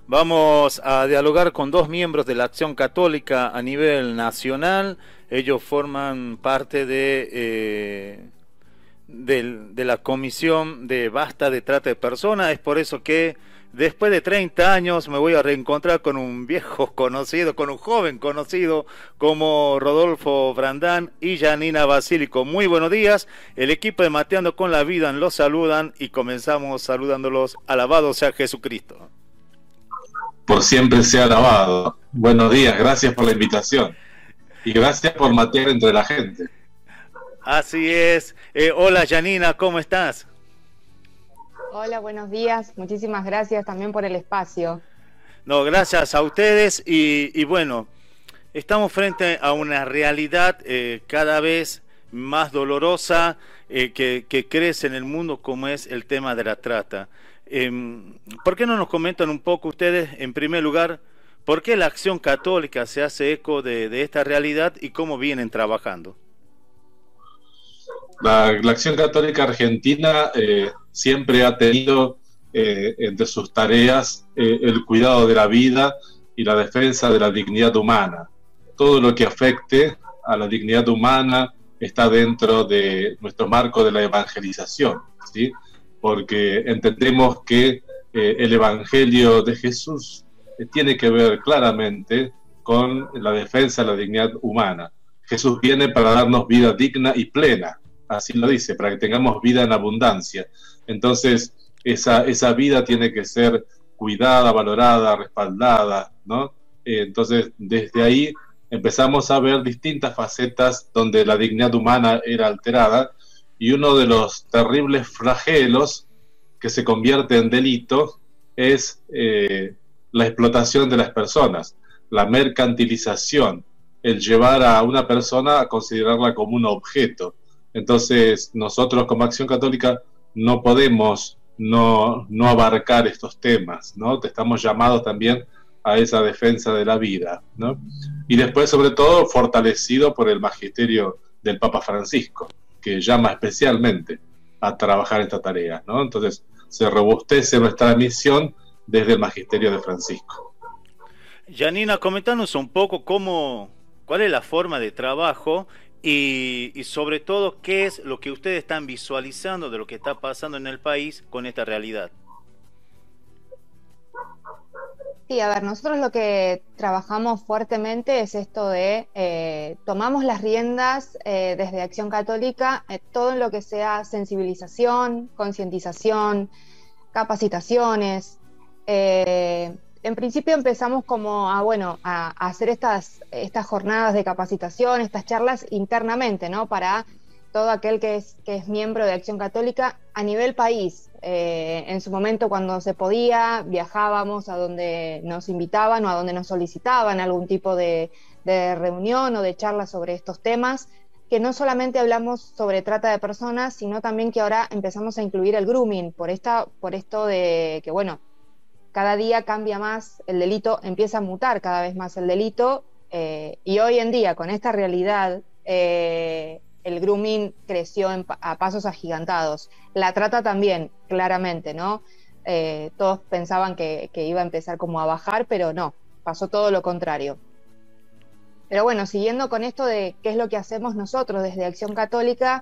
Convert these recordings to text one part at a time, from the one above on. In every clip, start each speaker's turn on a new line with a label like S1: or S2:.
S1: Vamos a dialogar con dos miembros de la Acción Católica a nivel nacional. Ellos forman parte de la Comisión de Basta de Trata de Personas. Es por eso que después de 30 años me voy a reencontrar con un viejo conocido, con un joven conocido como Rodolfo Brandán y Janina Basílico. Muy buenos días. El equipo de Mateando con la Vida los saludan y comenzamos saludándolos. Alabado sea Jesucristo.
S2: Por siempre sea alabado. Buenos días, gracias por la invitación. Y gracias por matear entre la gente.
S1: Así es. Hola Janina, ¿cómo estás?
S3: Hola, buenos días. Muchísimas gracias también por el espacio.
S1: No, gracias a ustedes y bueno, estamos frente a una realidad cada vez más dolorosa que crece en el mundo, como es el tema de la trata. ¿Por qué no nos comentan un poco ustedes, en primer lugar, por qué la Acción Católica se hace eco de esta realidad y cómo vienen trabajando?
S2: La Acción Católica Argentina siempre ha tenido entre sus tareas el cuidado de la vida y la defensa de la dignidad humana. Todo lo que afecte a la dignidad humana está dentro de nuestro marco de la evangelización, ¿sí? Porque entendemos que el Evangelio de Jesús tiene que ver claramente con la defensa de la dignidad humana. Jesús viene para darnos vida digna y plena, así lo dice, para que tengamos vida en abundancia. Entonces, esa vida tiene que ser cuidada, valorada, respaldada, ¿no? Entonces, desde ahí empezamos a ver distintas facetas donde la dignidad humana era alterada, y uno de los terribles flagelos que se convierte en delito es la explotación de las personas, la mercantilización, el llevar a una persona a considerarla como un objeto. Entonces, nosotros como Acción Católica no podemos no abarcar estos temas, ¿no? Estamos llamados también a esa defensa de la vida, ¿no? Y después, sobre todo, fortalecido por el magisterio del Papa Francisco, que llama especialmente a trabajar esta tarea, ¿no? Entonces, se robustece nuestra misión desde el magisterio de Francisco.
S1: Janina, comentanos un poco cuál es la forma de trabajo y sobre todo qué es lo que ustedes están visualizando de lo que está pasando en el país con esta realidad.
S3: Sí, a ver, nosotros lo que trabajamos fuertemente es esto de tomamos las riendas desde Acción Católica, todo lo que sea sensibilización, concientización, capacitaciones. En principio empezamos como a hacer estas jornadas de capacitación, estas charlas internamente, ¿no? Para todo aquel que es miembro de Acción Católica a nivel país. En su momento, cuando se podía, viajábamos a donde nos invitaban o a donde nos solicitaban algún tipo de reunión o de charla sobre estos temas, que no solamente hablamos sobre trata de personas, sino también que ahora empezamos a incluir el grooming, por esto de que, bueno, cada día cambia más el delito, empieza a mutar cada vez más el delito, y hoy en día, con esta realidad, el grooming creció a pasos agigantados. La trata también, claramente, ¿no? Todos pensaban que iba a empezar como a bajar, pero no, pasó todo lo contrario. Pero bueno, siguiendo con esto de qué es lo que hacemos nosotros desde Acción Católica,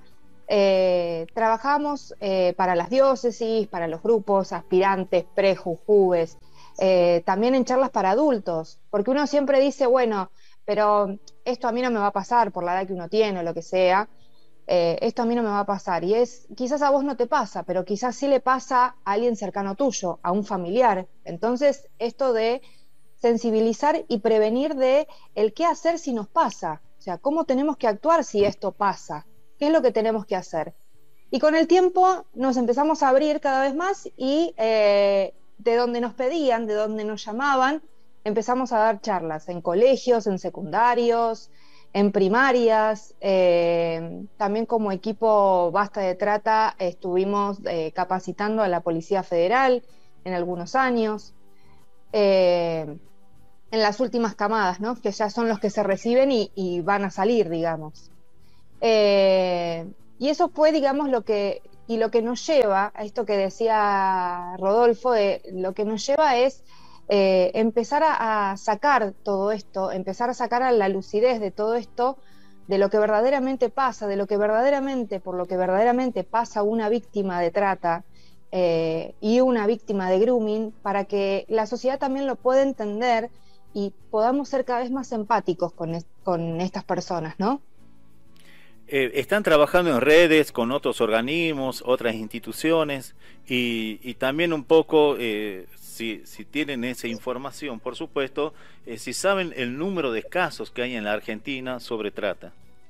S3: trabajamos para las diócesis, para los grupos, aspirantes, prejujubes, también en charlas para adultos, porque uno siempre dice, bueno, pero esto a mí no me va a pasar por la edad que uno tiene o lo que sea, esto a mí no me va a pasar, y quizás a vos no te pasa, pero quizás sí le pasa a alguien cercano tuyo, a un familiar. Entonces, esto de sensibilizar y prevenir de el qué hacer si nos pasa, o sea, cómo tenemos que actuar si esto pasa, qué es lo que tenemos que hacer. Y con el tiempo nos empezamos a abrir cada vez más y de donde nos pedían, de donde nos llamaban, empezamos a dar charlas en colegios, en secundarios, en primarias, también como equipo Basta de Trata estuvimos capacitando a la Policía Federal en algunos años, en las últimas camadas, ¿no? Que ya son los que se reciben y van a salir, digamos. Y eso fue, digamos, lo que nos lleva a esto que decía Rodolfo, lo que nos lleva es empezar a sacar todo esto, empezar a sacar a la lucidez de todo esto, de lo que verdaderamente pasa, de lo que verdaderamente, por lo que verdaderamente pasa una víctima de trata y una víctima de grooming, para que la sociedad también lo pueda entender y podamos ser cada vez más empáticos con estas personas, ¿no?
S1: Están trabajando en redes con otros organismos, otras instituciones y también un poco, si tienen esa información, por supuesto, si saben el número de casos que hay en la Argentina sobre trata.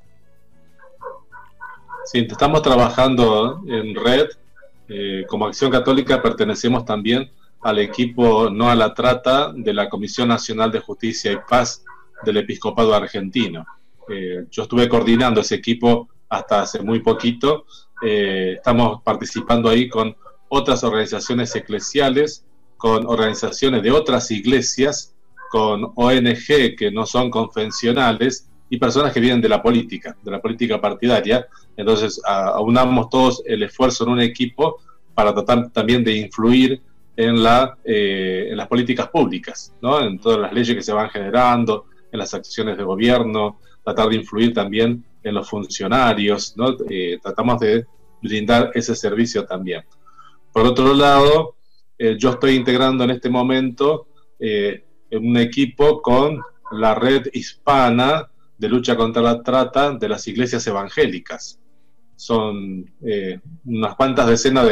S2: Sí, estamos trabajando en red. Como Acción Católica pertenecemos también al equipo No a la Trata de la Comisión Nacional de Justicia y Paz del Episcopado Argentino. Yo estuve coordinando ese equipo hasta hace muy poquito. Estamos participando ahí con otras organizaciones eclesiales, con organizaciones de otras iglesias, con ONG que no son convencionales y personas que vienen de la política partidaria. Entonces aunamos todos el esfuerzo en un equipo para tratar también de influir en las políticas públicas, ¿no? En todas las leyes que se van generando, en las acciones de gobierno, tratar de influir también en los funcionarios, ¿no? Tratamos de brindar ese servicio también. Por otro lado, yo estoy integrando en este momento en un equipo con la red hispana de lucha contra la trata de las iglesias evangélicas. Son unas cuantas decenas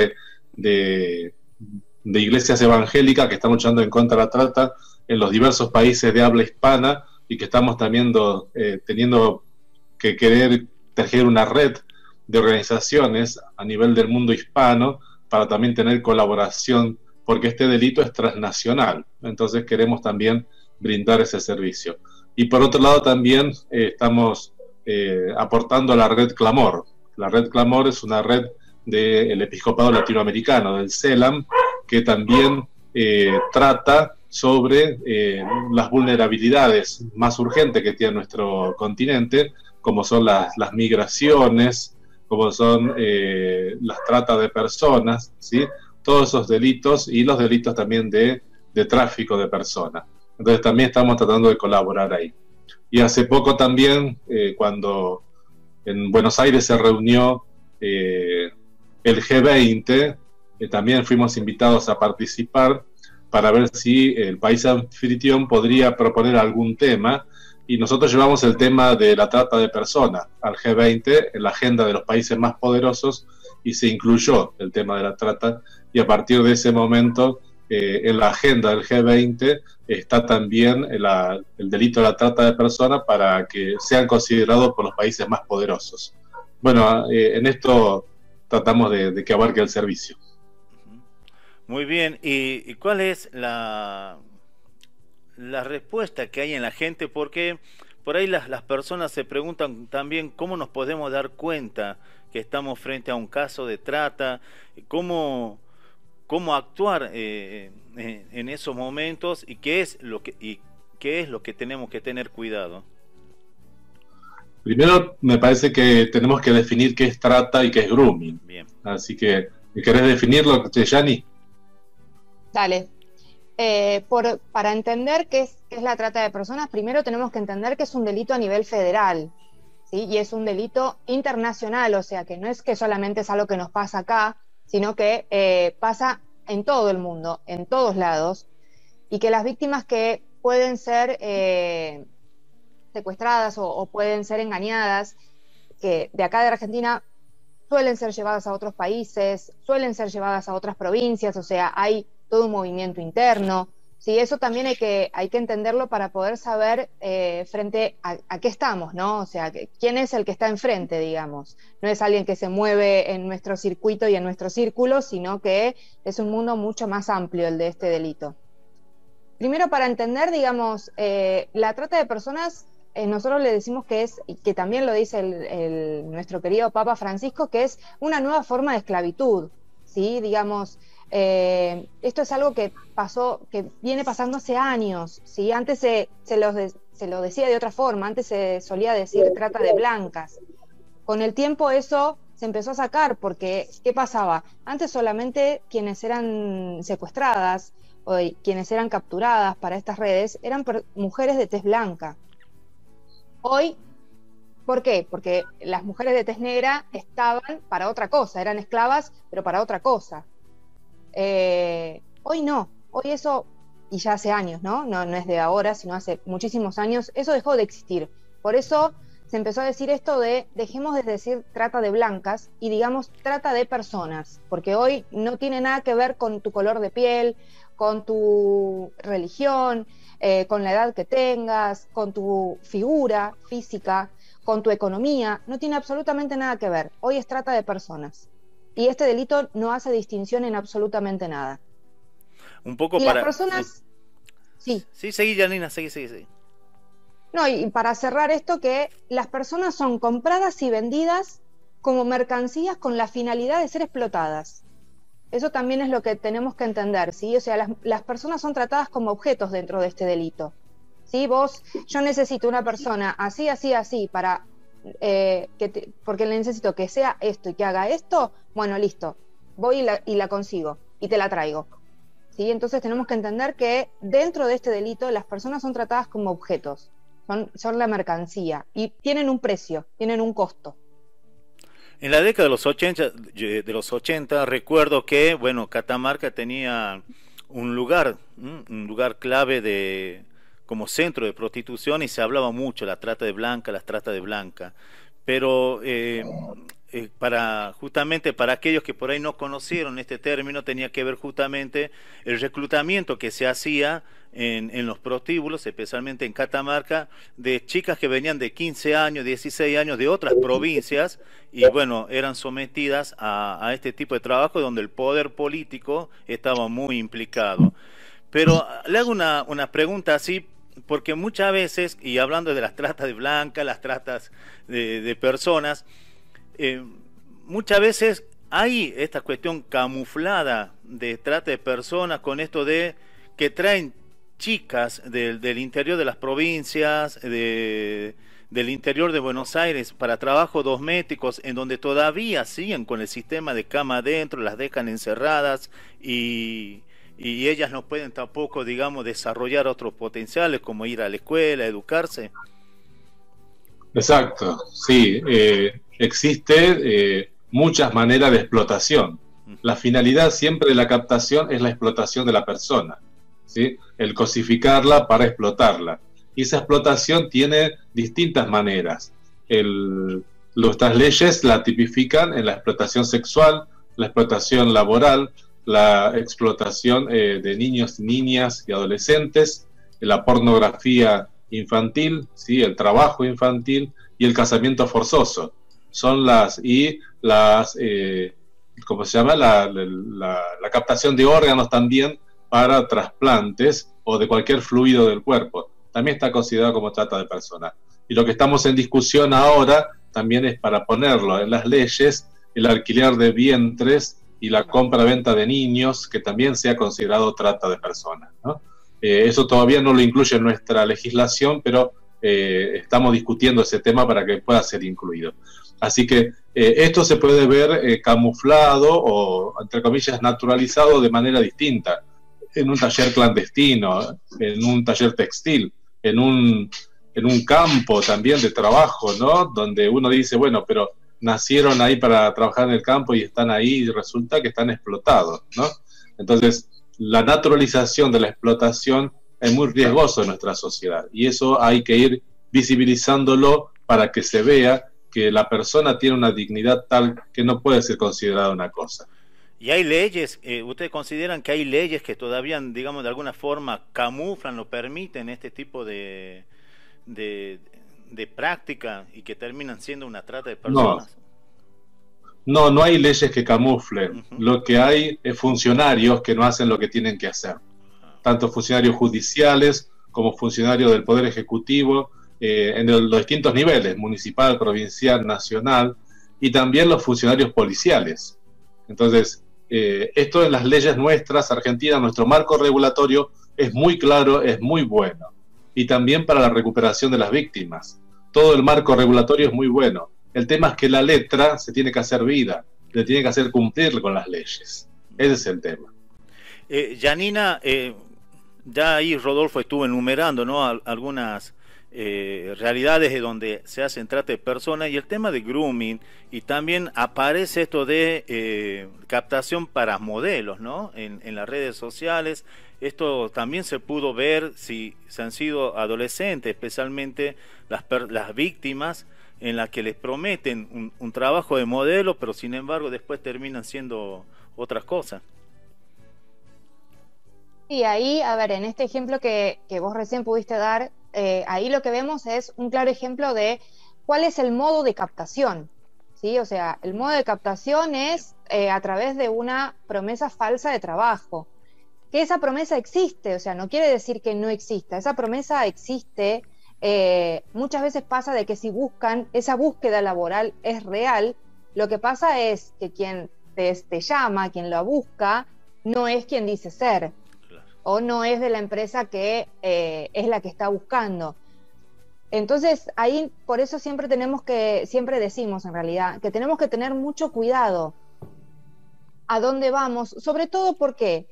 S2: de iglesias evangélicas que están luchando en contra de la trata en los diversos países de habla hispana y que estamos también teniendo que querer tejer una red de organizaciones a nivel del mundo hispano para también tener colaboración, porque este delito es transnacional. Entonces queremos también brindar ese servicio. Y por otro lado también estamos aportando a la red Clamor. La red Clamor es una red del Episcopado Latinoamericano, del CELAM, que también trata sobre las vulnerabilidades más urgentes que tiene nuestro continente, como son las migraciones, como son las tratas de personas, ¿sí? Todos esos delitos y los delitos también de tráfico de personas. Entonces también estamos tratando de colaborar ahí. Y hace poco también, cuando en Buenos Aires se reunió el G20, también fuimos invitados a participar para ver si el país anfitrión podría proponer algún tema, y nosotros llevamos el tema de la trata de personas al G20 en la agenda de los países más poderosos, y se incluyó el tema de la trata, y a partir de ese momento en la agenda del G20 está también el delito de la trata de personas para que sean considerados por los países más poderosos. Bueno, en esto tratamos de que abarque el servicio.
S1: Muy bien, ¿y cuál es la respuesta que hay en la gente? Porque por ahí las personas se preguntan también cómo nos podemos dar cuenta que estamos frente a un caso de trata, cómo actuar en esos momentos y qué es lo que tenemos que tener cuidado.
S2: Primero, me parece que tenemos que definir qué es trata y qué es grooming.
S1: Bien.
S2: Así que, ¿querés definirlo, Yani?
S3: Dale. Para entender qué es la trata de personas, primero tenemos que entender que es un delito a nivel federal, ¿sí? Y es un delito internacional, o sea que no es que solamente es algo que nos pasa acá, sino que pasa en todo el mundo, en todos lados, y que las víctimas que pueden ser secuestradas o pueden ser engañadas, que de acá de Argentina suelen ser llevadas a otros países, suelen ser llevadas a otras provincias, o sea, hay todo un movimiento interno. Sí, eso también hay que entenderlo para poder saber frente a qué estamos, ¿no? O sea, quién es el que está enfrente, digamos. No es alguien que se mueve en nuestro circuito y en nuestro círculo, sino que es un mundo mucho más amplio el de este delito. Primero, para entender, digamos, la trata de personas, nosotros le decimos que es, y que también lo dice nuestro querido Papa Francisco, que es una nueva forma de esclavitud, ¿sí? Digamos, esto es algo que viene pasando hace años, ¿sí? Antes se lo decía de otra forma, antes se solía decir trata de blancas. Con el tiempo eso se empezó a sacar, porque ¿qué pasaba? Antes solamente quienes eran secuestradas o quienes eran capturadas para estas redes eran mujeres de tez blanca. Hoy, ¿por qué? Porque las mujeres de tez negra estaban para otra cosa, eran esclavas, pero para otra cosa. Hoy no, hoy eso, y ya hace años, ¿no? No es de ahora, sino hace muchísimos años, eso dejó de existir. Por eso se empezó a decir esto de dejemos de decir trata de blancas y digamos trata de personas, porque hoy no tiene nada que ver con tu color de piel, con tu religión, con la edad que tengas, con tu figura física, con tu economía, no tiene absolutamente nada que ver. Hoy es trata de personas. Y este delito no hace distinción en absolutamente nada.
S1: Un poco
S3: y
S1: para...
S3: las personas... Sí.
S1: Sí, seguí, Janina, seguí.
S3: No, y para cerrar esto, que las personas son compradas y vendidas como mercancías con la finalidad de ser explotadas. Eso también es lo que tenemos que entender, ¿sí? O sea, las personas son tratadas como objetos dentro de este delito. ¿Sí? Yo necesito una persona así, para... porque le necesito que sea esto y que haga esto, bueno, listo, voy y la consigo y te la traigo. ¿Sí? Entonces tenemos que entender que dentro de este delito las personas son tratadas como objetos, son la mercancía y tienen un precio, tienen un costo.
S1: En la década de los 80 recuerdo que, bueno, Catamarca tenía un lugar clave como centro de prostitución y se hablaba mucho las trata de blanca, pero justamente para aquellos que por ahí no conocieron este término, tenía que ver justamente el reclutamiento que se hacía en los prostíbulos, especialmente en Catamarca, de chicas que venían de 15 años, 16 años de otras provincias y bueno, eran sometidas a este tipo de trabajo donde el poder político estaba muy implicado. Pero le hago una pregunta así, porque muchas veces, y hablando de las tratas de blancas, las tratas de personas, muchas veces hay esta cuestión camuflada de trata de personas con esto de que traen chicas del interior de las provincias, del interior de Buenos Aires para trabajos domésticos en donde todavía siguen con el sistema de cama adentro, las dejan encerradas y ellas no pueden tampoco, digamos, desarrollar otros potenciales como ir a la escuela, educarse.
S2: Exacto, sí, existe muchas maneras de explotación. La finalidad siempre de la captación es la explotación de la persona, ¿sí? El cosificarla para explotarla. Y esa explotación tiene distintas maneras. Nuestras leyes la tipifican en la explotación sexual, la explotación laboral, la explotación de niños, niñas y adolescentes, la pornografía infantil, ¿sí? El trabajo infantil y el casamiento forzoso. Son ¿cómo se llama? La captación de órganos también para trasplantes o de cualquier fluido del cuerpo. También está considerado como trata de personas. Y lo que estamos en discusión ahora también es para ponerlo en las leyes, el alquiler de vientres y la compra-venta de niños, que también sea considerado trata de personas, ¿no? Eso todavía no lo incluye en nuestra legislación, pero estamos discutiendo ese tema para que pueda ser incluido. Así que esto se puede ver camuflado o, entre comillas, naturalizado de manera distinta, en un taller clandestino, en un taller textil, en un campo también de trabajo, ¿no? Donde uno dice, bueno, pero nacieron ahí para trabajar en el campo y están ahí y resulta que están explotados, ¿no? Entonces, la naturalización de la explotación es muy riesgoso en nuestra sociedad y eso hay que ir visibilizándolo para que se vea que la persona tiene una dignidad tal que no puede ser considerada una cosa.
S1: ¿Y hay leyes, ustedes consideran que hay leyes que todavía, digamos, de alguna forma camuflan o permiten este tipo de práctica y que terminan siendo una trata de personas?
S2: No hay leyes que camuflen. Lo que hay es funcionarios que no hacen lo que tienen que hacer. Tanto funcionarios judiciales como funcionarios del Poder Ejecutivo, en los distintos niveles, municipal, provincial, nacional, y también los funcionarios policiales. Entonces, esto en las leyes nuestras, Argentina, nuestro marco regulatorio es muy claro, es muy bueno. Y también para la recuperación de las víctimas. Todo el marco regulatorio es muy bueno, El tema es que la letra se tiene que hacer vida, le tiene que hacer cumplir con las leyes. Ese es el tema.
S1: Janina, ya ahí Rodolfo estuvo enumerando, ¿no?, algunas realidades de donde se hacen trata de personas, y el tema de grooming, y también aparece esto de captación para modelos, ¿no?, en las redes sociales. Esto también se pudo ver si han sido adolescentes, especialmente las víctimas, en las que les prometen un trabajo de modelo, pero sin embargo después terminan siendo otras cosas.
S3: Y ahí, a ver, en este ejemplo que vos recién pudiste dar, ahí lo que vemos es un claro ejemplo de cuál es el modo de captación, ¿sí? O sea, el modo de captación es a través de una promesa falsa de trabajo. Que esa promesa existe, o sea, no quiere decir que no exista, esa promesa existe. Muchas veces pasa de que si buscan, esa búsqueda laboral es real, lo que pasa es que quien te llama, quien la busca, no es quien dice ser, o no es de la empresa que es la que está buscando. Entonces, ahí, por eso siempre decimos en realidad, que tenemos que tener mucho cuidado a dónde vamos, sobre todo porque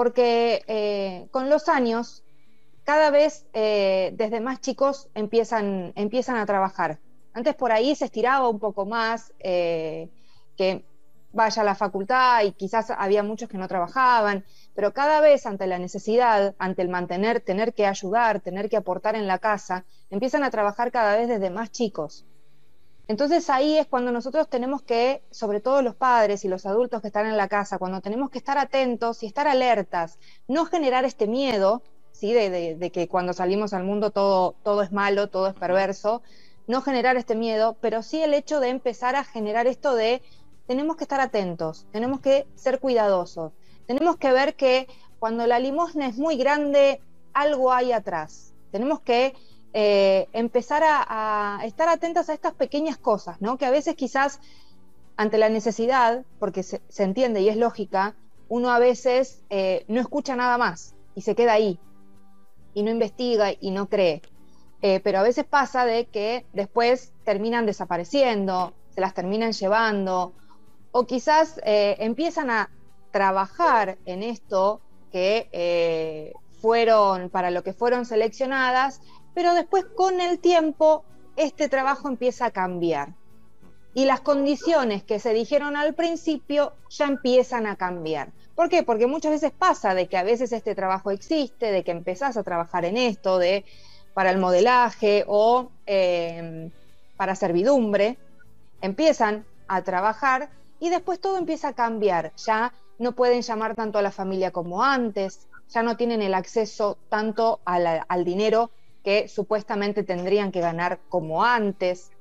S3: con los años, cada vez desde más chicos empiezan a trabajar. Antes por ahí se estiraba un poco más, que vaya a la facultad, y quizás había muchos que no trabajaban, pero cada vez ante la necesidad, ante el tener que ayudar, tener que aportar en la casa, empiezan a trabajar cada vez desde más chicos. Entonces ahí es cuando nosotros tenemos que, sobre todo los padres y los adultos que están en la casa, cuando tenemos que estar atentos y estar alertas, no generar este miedo, ¿sí?, de que cuando salimos al mundo todo es malo, todo es perverso, no generar este miedo, pero sí el hecho de empezar a generar esto de tenemos que estar atentos, tenemos que ser cuidadosos, tenemos que ver que cuando la limosna es muy grande, algo hay atrás. Tenemos que empezar a estar atentos a estas pequeñas cosas, ¿no?, que a veces quizás ante la necesidad, porque se entiende y es lógica, uno a veces no escucha nada más y se queda ahí y no investiga y no cree. Pero a veces pasa de que después terminan desapareciendo, se las terminan llevando, o quizás empiezan a trabajar en esto que para lo que fueron seleccionadas, pero después con el tiempo este trabajo empieza a cambiar y las condiciones que se dijeron al principio ya empiezan a cambiar. ¿Por qué? Porque muchas veces pasa de que a veces este trabajo existe, de que empezás a trabajar en esto, para el modelaje o para servidumbre, empiezan a trabajar y después todo empieza a cambiar. Ya no pueden llamar tanto a la familia como antes, ya no tienen el acceso tanto al dinero que supuestamente tendrían que ganar como antes.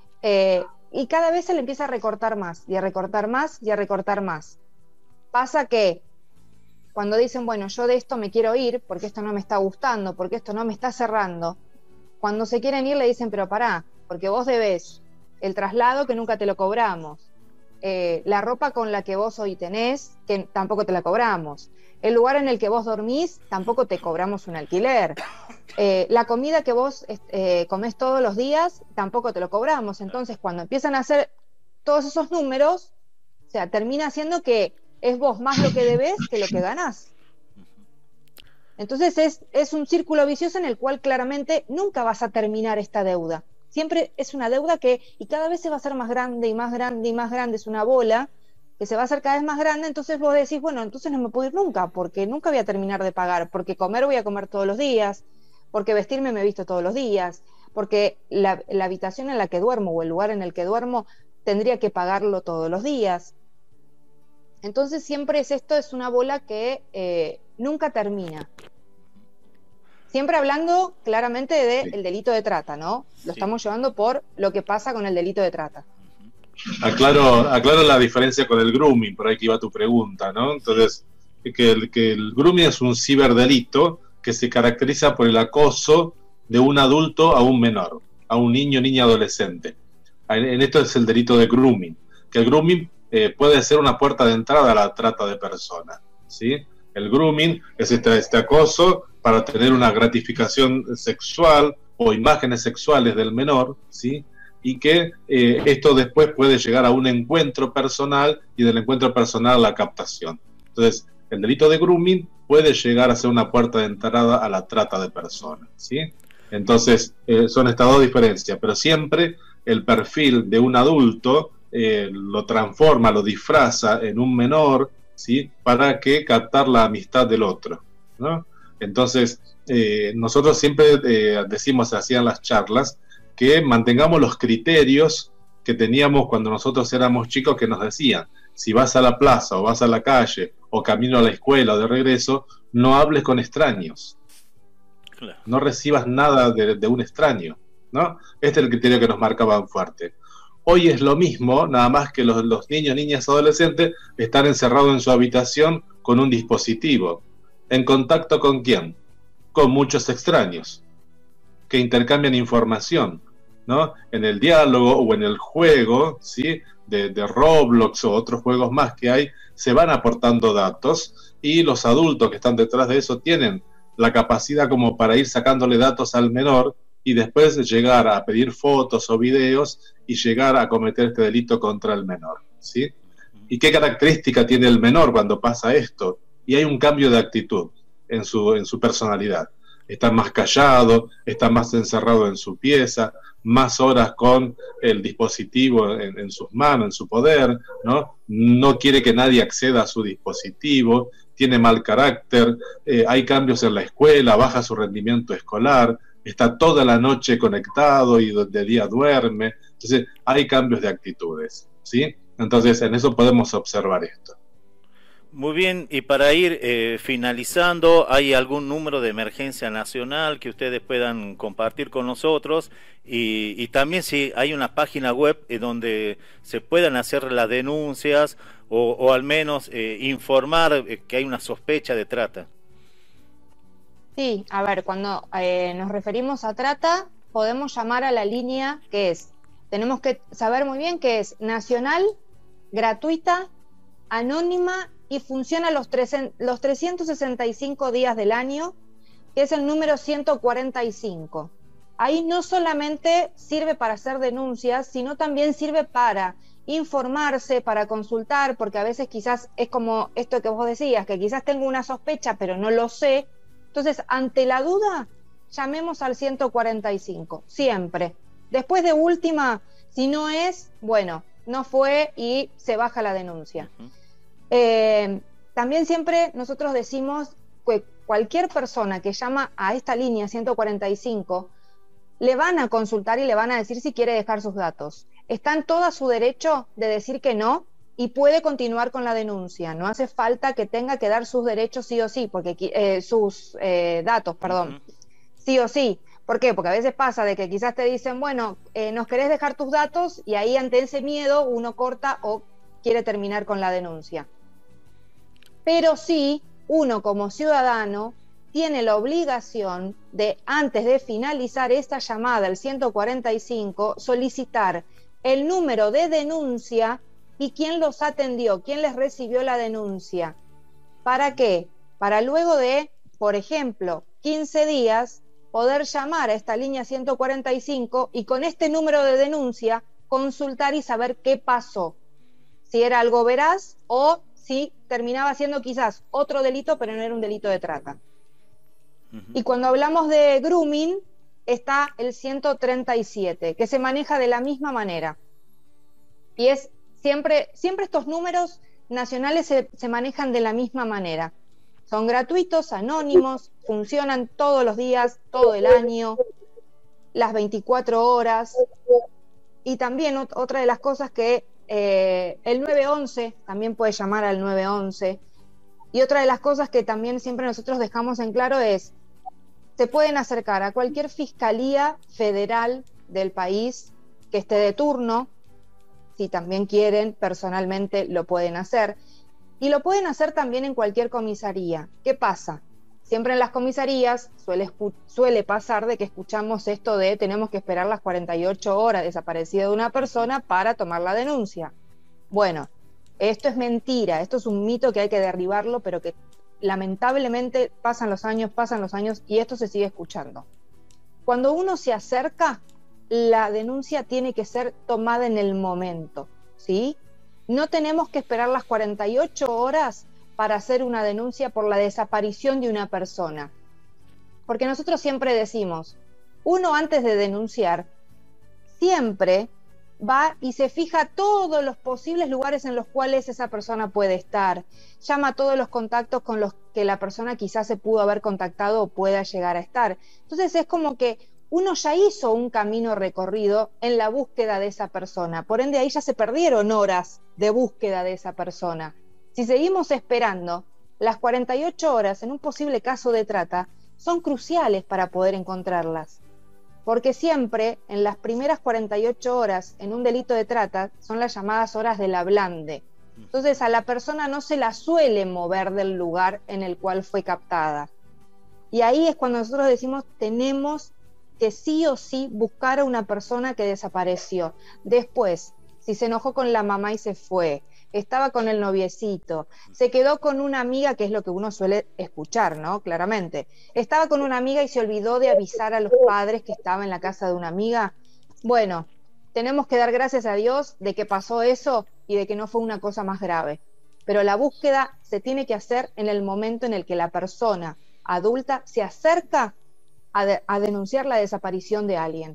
S3: Y cada vez se le empieza a recortar más, y a recortar más, y a recortar más. Pasa que cuando dicen, bueno, yo de esto me quiero ir, porque esto no me está gustando, porque esto no me está cerrando, cuando se quieren ir le dicen, pero pará, porque vos debés el traslado que nunca te lo cobramos, la ropa con la que vos hoy tenés, que tampoco te la cobramos, el lugar en el que vos dormís, tampoco te cobramos un alquiler, la comida que vos comés todos los días, tampoco te lo cobramos. Entonces cuando empiezan a hacer todos esos números, o sea, termina siendo que es vos más lo que debés que lo que ganás. Entonces es un círculo vicioso en el cual claramente nunca vas a terminar esta deuda. Siempre es una deuda y cada vez se va a hacer más grande y más grande y más grande, es una bola que se va a hacer cada vez más grande. Entonces vos decís, bueno, entonces no me puedo ir nunca, porque nunca voy a terminar de pagar, porque comer voy a comer todos los días, porque vestirme me visto todos los días, porque la habitación en la que duermo o el lugar en el que duermo tendría que pagarlo todos los días. Entonces siempre es una bola que nunca termina. Siempre hablando claramente del delito de trata, ¿no? Lo estamos llevando por lo que pasa con el delito de trata.
S2: Aclaro la diferencia con el grooming, por ahí que iba tu pregunta, ¿no? Entonces, que el grooming es un ciberdelito que se caracteriza por el acoso de un adulto a un menor, a un niño, niña, adolescente. En esto es el delito de grooming, que el grooming puede ser una puerta de entrada a la trata de personas, ¿sí? El grooming es este acoso para tener una gratificación sexual o imágenes sexuales del menor, ¿sí? y que esto después puede llegar a un encuentro personal y del encuentro personal a la captación. Entonces, el delito de grooming puede llegar a ser una puerta de entrada a la trata de personas, ¿sí? Entonces, son estas dos diferencias, pero siempre el perfil de un adulto lo transforma, lo disfraza en un menor, ¿sí? Para que captar la amistad del otro, ¿no? Entonces, nosotros siempre decimos así en las charlas, que mantengamos los criterios que teníamos cuando nosotros éramos chicos, que nos decían, si vas a la plaza o vas a la calle o camino a la escuela o de regreso, no hables con extraños. Claro. No recibas nada de un extraño, ¿no? Este es el criterio que nos marcaban fuerte. Hoy es lo mismo, nada más que los niños, niñas, adolescentes están encerrados en su habitación con un dispositivo. ¿En contacto con quién? Con muchos extraños que intercambian información, ¿no? En el diálogo o en el juego, ¿sí? de Roblox o otros juegos más que hay, se van aportando datos y los adultos que están detrás de eso tienen la capacidad como para ir sacándole datos al menor y después llegar a pedir fotos o videos y llegar a cometer este delito contra el menor, ¿sí? ¿Y qué característica tiene el menor cuando pasa esto? Y hay un cambio de actitud en su personalidad. Está más callado, está más encerrado en su pieza, más horas con el dispositivo en sus manos, en su poder, ¿no? No quiere que nadie acceda a su dispositivo, tiene mal carácter, hay cambios en la escuela, baja su rendimiento escolar, está toda la noche conectado y de día duerme. Entonces hay cambios de actitudes, ¿sí? Entonces en eso podemos observar esto.
S1: Muy bien, y para ir finalizando, ¿hay algún número de emergencia nacional que ustedes puedan compartir con nosotros? Y también si hay una página web donde se puedan hacer las denuncias o al menos informar que hay una sospecha de trata.
S3: Sí, a ver, cuando nos referimos a trata, podemos llamar a la línea que es, tenemos que saber muy bien que es nacional, gratuita, anónima y funciona los 365 días del año, que es el número 145. Ahí no solamente sirve para hacer denuncias, sino también sirve para informarse, para consultar, porque a veces quizás es como esto que vos decías, que quizás tengo una sospecha, pero no lo sé. Entonces, ante la duda, llamemos al 145, siempre. Después de última, si no es, bueno, no fue y se baja la denuncia. También siempre nosotros decimos que cualquier persona que llama a esta línea 145 le van a consultar y le van a decir si quiere dejar sus datos. Está en todo su derecho de decir que no y puede continuar con la denuncia. No hace falta que tenga que dar sus derechos sí o sí, porque sus datos, perdón, sí o sí. ¿Por qué? Porque a veces pasa de que quizás te dicen, bueno, ¿nos querés dejar tus datos? Y ahí ante ese miedo uno corta o quiere terminar con la denuncia. Pero sí, uno como ciudadano tiene la obligación de, antes de finalizar esta llamada al 145, solicitar el número de denuncia y quién los atendió, quién les recibió la denuncia. ¿Para qué? Para luego de, por ejemplo, 15 días, poder llamar a esta línea 145 y con este número de denuncia consultar y saber qué pasó. Si era algo veraz o si terminaba siendo quizás otro delito, pero no era un delito de trata. Y cuando hablamos de grooming, está el 137, que se maneja de la misma manera. Y es siempre estos números nacionales se manejan de la misma manera. Son gratuitos, anónimos, funcionan todos los días, todo el año, las 24 horas. Y también otra de las cosas que el 911, también puede llamar al 911. Y otra de las cosas que también siempre nosotros dejamos en claro es, se pueden acercar a cualquier fiscalía federal del país que esté de turno, si también quieren, personalmente lo pueden hacer. Y lo pueden hacer también en cualquier comisaría. ¿Qué pasa? Siempre en las comisarías suele pasar de que escuchamos esto de tenemos que esperar las 48 horas desaparecida de una persona para tomar la denuncia. Bueno, esto es mentira, esto es un mito que hay que derribarlo, pero que lamentablemente pasan los años y esto se sigue escuchando. Cuando uno se acerca, la denuncia tiene que ser tomada en el momento, ¿sí? No tenemos que esperar las 48 horas para hacer una denuncia por la desaparición de una persona. Porque nosotros siempre decimos, uno antes de denunciar, siempre va y se fija todos los posibles lugares en los cuales esa persona puede estar, llama a todos los contactos con los que la persona quizás se pudo haber contactado o pueda llegar a estar. Entonces es como que uno ya hizo un camino recorrido en la búsqueda de esa persona, por ende ahí ya se perdieron horas de búsqueda de esa persona. Si seguimos esperando, las 48 horas en un posible caso de trata son cruciales para poder encontrarlas. Porque siempre en las primeras 48 horas en un delito de trata son las llamadas horas de la blande. Entonces a la persona no se la suele mover del lugar en el cual fue captada. Y ahí es cuando nosotros decimos tenemos que sí o sí buscar a una persona que desapareció. Después, si se enojó con la mamá y se fue, estaba con el noviecito, se quedó con una amiga, que es lo que uno suele escuchar, ¿no? Claramente. Estaba con una amiga y se olvidó de avisar a los padres que estaba en la casa de una amiga. Bueno, tenemos que dar gracias a Dios de que pasó eso y de que no fue una cosa más grave. Pero la búsqueda se tiene que hacer en el momento en el que la persona adulta se acerca a denunciar la desaparición de alguien.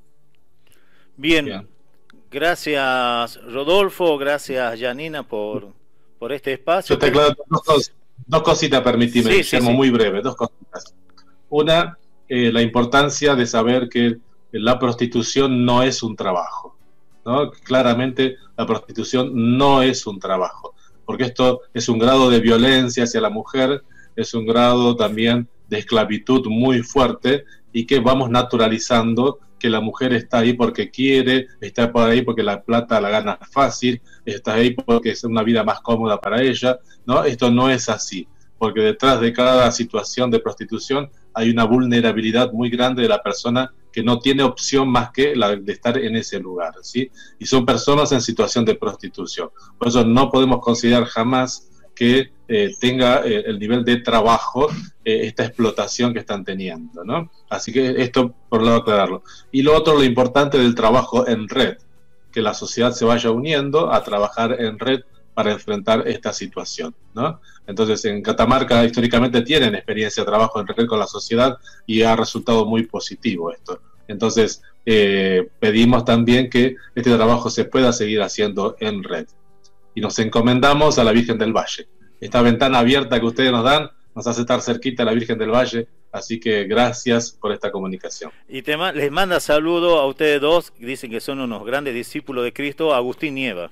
S1: Bien. Gracias Rodolfo, gracias Janina por este espacio.
S2: Yo te aclaro dos cositas, permíteme,
S1: sí,
S2: muy breve, dos cositas. Una, la importancia de saber que la prostitución no es un trabajo, ¿no? Claramente la prostitución no es un trabajo, porque esto es un grado de violencia hacia la mujer, es un grado también de esclavitud muy fuerte y que vamos naturalizando que la mujer está ahí porque quiere, está por ahí porque la plata la gana fácil, está ahí porque es una vida más cómoda para ella, ¿no? Esto no es así, porque detrás de cada situación de prostitución hay una vulnerabilidad muy grande de la persona que no tiene opción más que la de estar en ese lugar, ¿sí? Y son personas en situación de prostitución. Por eso no podemos considerar jamás que tenga el nivel de trabajo, esta explotación que están teniendo, ¿no? Así que esto por lado aclararlo. Y lo otro, lo importante del trabajo en red, que la sociedad se vaya uniendo a trabajar en red para enfrentar esta situación, ¿no? Entonces en Catamarca históricamente tienen experiencia de trabajo en red con la sociedad y ha resultado muy positivo esto. Entonces pedimos también que este trabajo se pueda seguir haciendo en red. Y nos encomendamos a la Virgen del Valle. Esta ventana abierta que ustedes nos dan nos hace estar cerquita a la Virgen del Valle, así que gracias por esta comunicación.
S1: Y les manda saludo a ustedes dos, dicen que son unos grandes discípulos de Cristo, Agustín Nieva.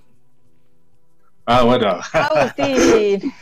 S2: Ah, bueno.
S3: Agustín.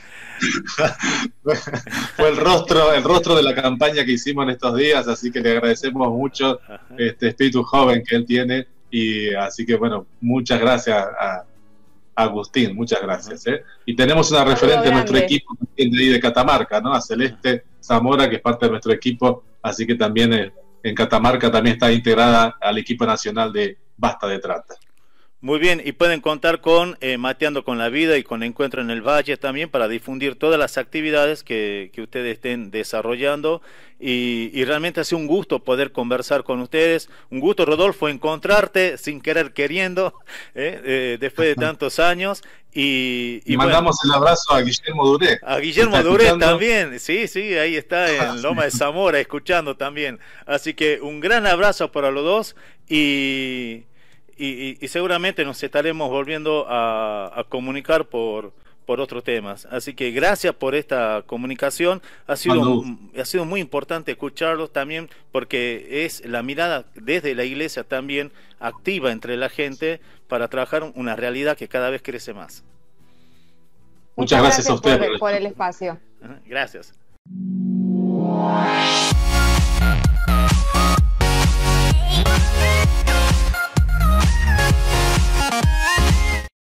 S2: Fue el rostro de la campaña que hicimos en estos días, así que le agradecemos mucho este espíritu joven que él tiene, y así que bueno, muchas gracias a Agustín, muchas gracias. Y tenemos una referente en nuestro equipo de Catamarca, ¿no? A Celeste Zamora, que es parte de nuestro equipo, así que también en Catamarca también está integrada al equipo nacional de Basta de Trata.
S1: Muy bien, y pueden contar con Mateando con la Vida y con Encuentro en el Valle también para difundir todas las actividades que ustedes estén desarrollando, y realmente ha sido un gusto poder conversar con ustedes, un gusto Rodolfo encontrarte sin querer queriendo, después de tantos años, y
S2: mandamos el abrazo a Guillermo Duré.
S1: A Guillermo Duré también, sí, ahí está en Loma de Zamora escuchando también, así que un gran abrazo para los dos, y seguramente nos estaremos volviendo a comunicar por otros temas. Así que gracias por esta comunicación. Ha sido muy importante escucharlos también, porque es la mirada desde la iglesia también activa entre la gente para trabajar una realidad que cada vez crece más.
S2: Muchas gracias a ustedes
S3: por el espacio.
S1: Gracias.